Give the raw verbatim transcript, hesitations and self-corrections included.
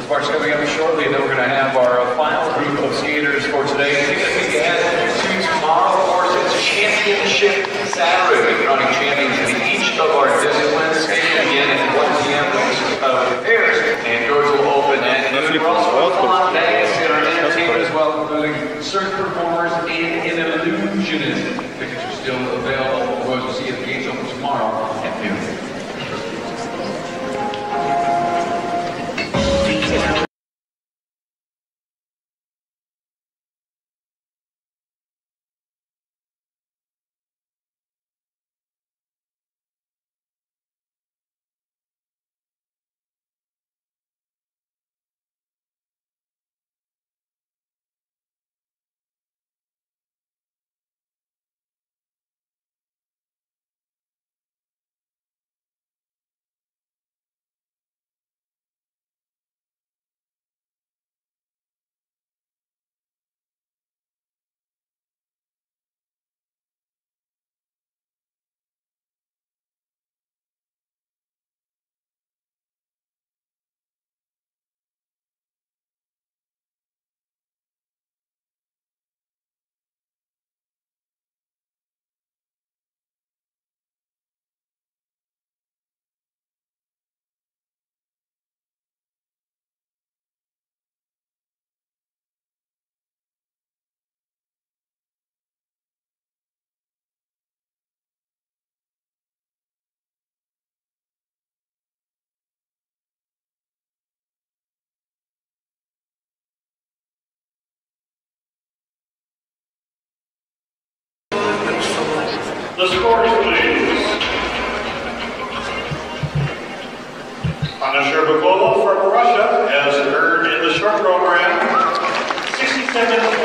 March coming up shortly, and then we're going to have our uh, final group of skaters for today. Take a peek ahead to tomorrow, of course, it's Championship Saturday. We're running champions in each of our disciplines. Skating again at one p m of pairs, and doors will open at noon. We're also going on Vegas in our entertainment as well, including circus performers and an illusionist. Tickets are still available. We'll see you at the gates open tomorrow at noon. The scores, please. Anna Sherbakova from Russia has earned in the short program sixty-seven